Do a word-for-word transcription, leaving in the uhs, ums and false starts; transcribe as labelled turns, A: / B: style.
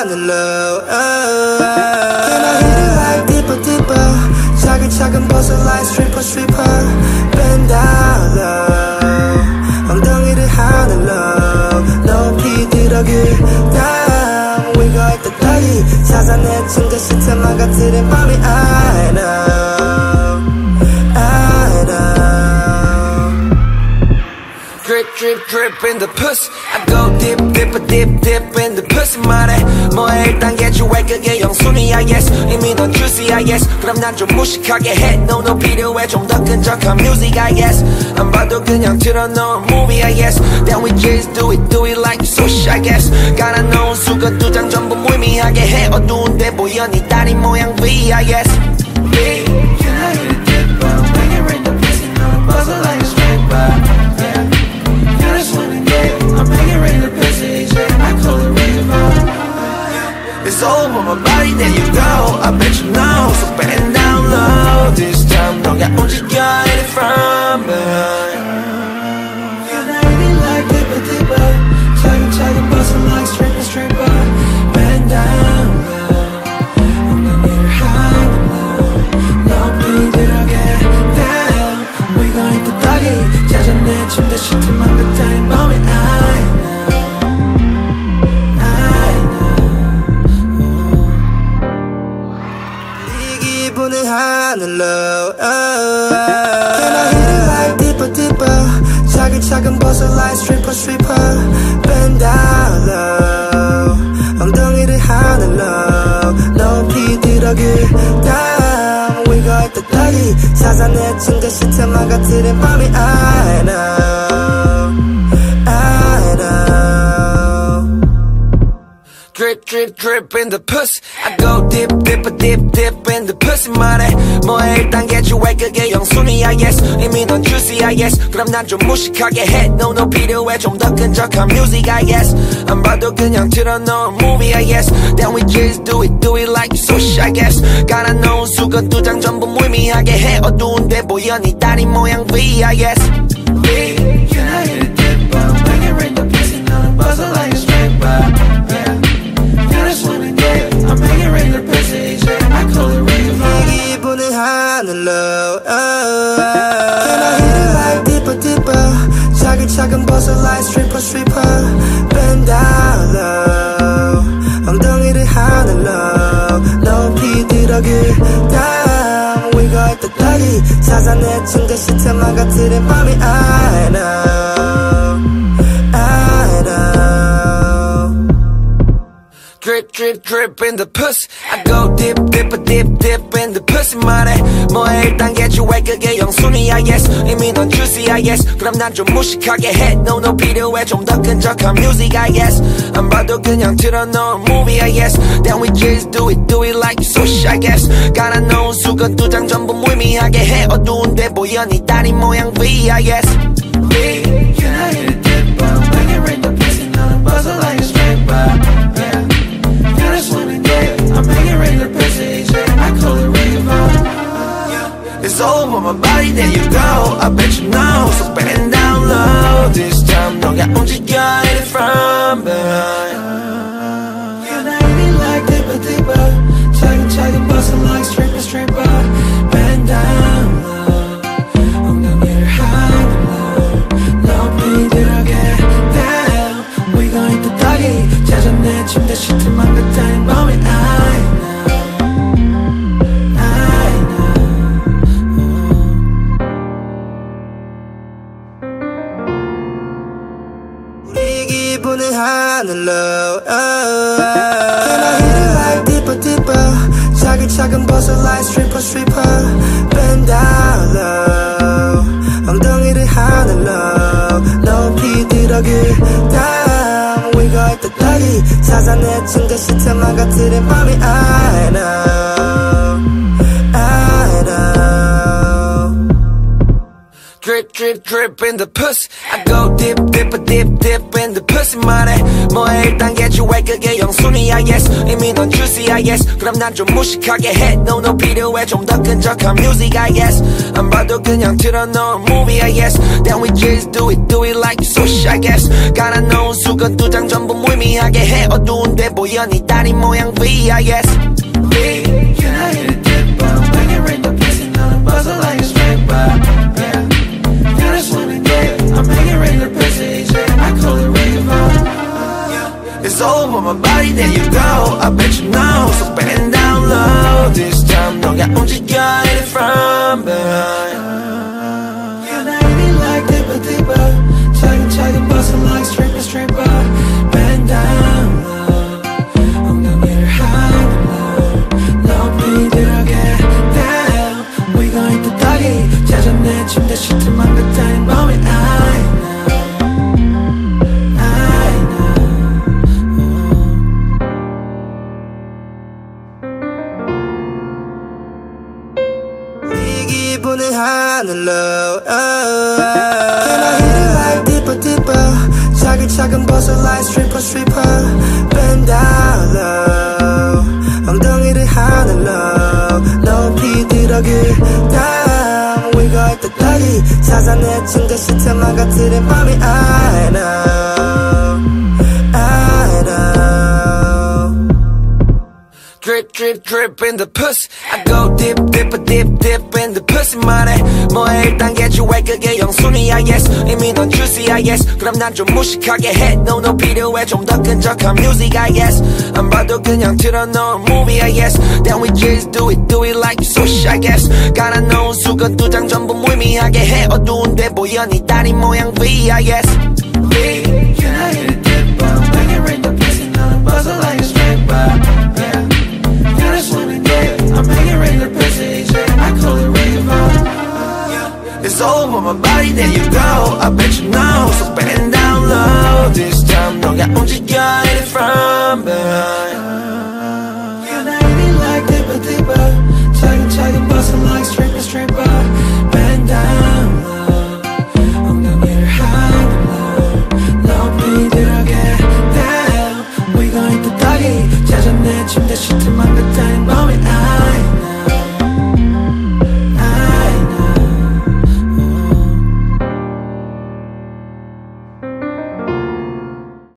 A: 하늘로 Can I hit it like deeper deeper 차근차근 벗어 like stripper stripper Bend down low 엉덩이를 하늘로 높이 들어 down We go at the doggy 사산의 침대 시트만 같은 밤이 I know I know Drip drip drip in the pussy I go dip dip dip dip in the pussy 말해 뭐해 일단 개주해 그게 영순이 I guess 이미 넌 juicy I guess 그럼 난 좀 무식하게 해 No no 필요해 좀 더 끈적한 music I guess 안 봐도 그냥 틀어놓은 movie I guess Then we just do it do it like sushi I guess 갈아놓은 수건 두 장 전부 무의미하게 해 어두운데 보여 네 다리 모양 V I guess V Can I hit a dip up Make it rain the pussy no buzzer like a stripper I'm making rain the pussy, I call it rainbow. It's all over my body, there you go. I bet you know, so bend down low. This time, 너가 움직여 it from behind. You're not really like dipper dipper. 차근차근 bustle like stripper stripper. Bend down low. 엉덩이를 하늘로 높이 들어게 down. We gon' hit the doggy. 짜증내 침대 시트만 같은 몸이 I know, I know. 이 기분을 하늘로 Can I hit it like deeper deeper 차근차근 벗어 like stripper stripper Bend down low 엉덩이를 하늘로 높이 들어 down We go at the doggy 사산의 침대 시트만 같은 밤이 I know I know Drip drip drip in the pussy I go dip dip dip dip in the pussy 말해 뭐해 일단 개주해 그게 영순이 I guess 이미 넌 juicy I guess 그럼 난 좀 무식하게 해 No no 필요해 좀 더 끈적한 music I guess 안 봐도 그냥 틀어놓은 movie I guess Then we just do it do it like sushi I guess 갈아놓은 수건 두 장 전부 무의미하게 해 어두운데 보여 네 다리 모양 V I guess V Can I hit a dip up Make it rain the pussy no buzzer like a stripper I'm making rain the pussy, I call it rainbow. 이 기분을 하늘로 Can I hit it like deeper deeper 차근차근 벗어 like stripper stripper Bend down low 엉덩이를 하늘로 높이 들어 down We go at the doggy 사산의 침대 시트만 같은 밤이 I know I know Drip drip drip in the pussy I go dip dip dip dip in the pussy 말해 뭐해 일단 개주해 그게 영순이 I guess 이미 넌 juicy I guess 그럼 난 좀 무식하게 해 No no 필요해 좀 더 끈적한 music I guess 안 봐도 그냥 틀어놓은 movie I guess Then we just do it do it like sushi I guess 갈아놓은 수건 두 장 전부 무의미하게 해 어두운데 보여 네 다리 모양 V I guess V Can I hit a dip up Make it rain the pussy no buzzer like a stripper I'm making rain the pussy, I call it rainbow. It's all over my body, there you go. I bet you know, so bend down low. This time, 너가 움직여 it from behind. You're not really like dipper dipper. 차근차근 bustle like stripper stripper. Bend down low. 엉덩이를 하늘로 높이 들어게 down. We gon' hit the doggy. 짜증내 침대 시트만 같은 밤이 I know, I know. 우리 기분을 하늘로 Can I hit it like deeper deeper 차근차근 벗어 like stripper stripper Bend down low 엉덩이를 하늘로 높이 들어 down We go at the doggy 사산의 침대 시트만 같은 밤이 I know I know Drip, drip, drip in the pussy. I go dip, dip, a dip, dip in the pussy. 말해 뭐해 일단 개주해 그게 영순위 I guess. 이미 넌 juicy I guess. 그럼 난 좀 무식하게 해. No, no 필요해 좀 더 끈적한 music I guess. 안 봐도 그냥 틀어놓은 movie I guess. Then we just do it, do it like sushi I guess. 갈아놓은 수건 두 장 전부 무의미하게 해. 어두운데 보여 네 다리 모양 V I guess. V, can I hit a dip? I'm banging right the pussy. 너는 buzzer like a stripper. I'm making regular pussy, I call it rave. It's all over my body, there you go. I bet you know, so bend down low. This time, 너가 움직여 it from behind. Yeah, now you be like dipper, dipper. 차근차근 bustin' like stripper, stripper. Bend down low. 엉덩이를 하늘로 높이 들어게 down. We gon' hit the doggy. 짜증내 침대 시트만 같다는 밤에 하늘로 oh, can I hit it like dipper dipper 차근차근 벗어 like stripper stripper bend down low 엉덩이를 하늘로 높이 들어게 down we got the doggy 자산의 침대 시트만 같은 밤이 I know I know drip drip drip in the pussy I go dip dip a dip dip in the pussy 말해 뭐해 일단 개주해 그게 영순위 I guess 이미 넌 juicy I guess 그럼 난 좀 무식하게 해 No no 필요해 좀 더 끈적한 music I guess 안 봐도 그냥 틀어놓은 movie I guess Then we just do it do it like sushi I guess 갈아놓은 수건 두 장 전부 무의미하게 해 어두운데 보여 네 다리 모양 V I guess V can I hit a dip I'm banging right the pussy 너는 buzzer like a stripper I'm making regular pussy, I call it rave. It's all over my body, there you go. I bet